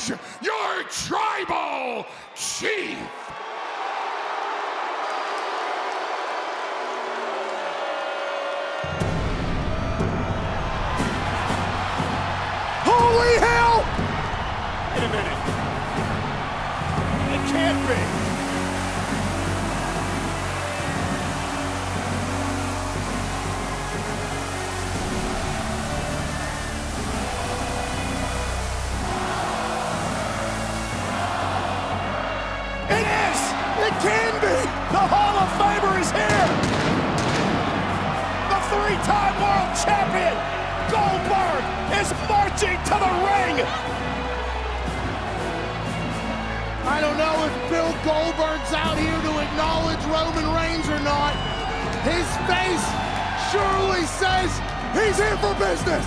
acknowledge your tribal chief. Holy hell! Wait a minute. It can't be. It is! It can be! The Hall of Famer is here! The three-time world champion, Goldberg, is marching to the ring! I don't know if Bill Goldberg's out here to acknowledge Roman Reigns or not. His face surely says he's here for business!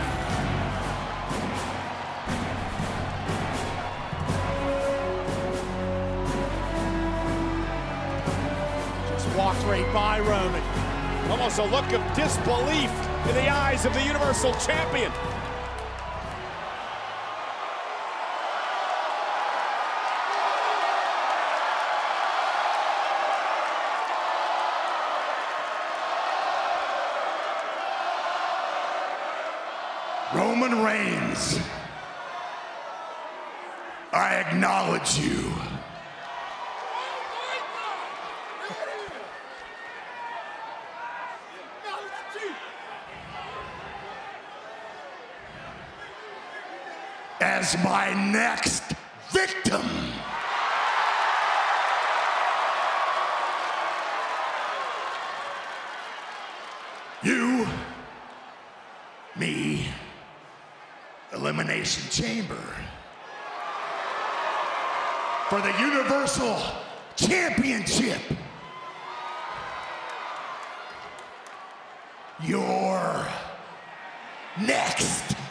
Walked right by Roman. Almost a look of disbelief in the eyes of the Universal Champion. Roman Reigns, I acknowledge you. As my next victim. You, me, Elimination Chamber for the Universal Championship. You're next.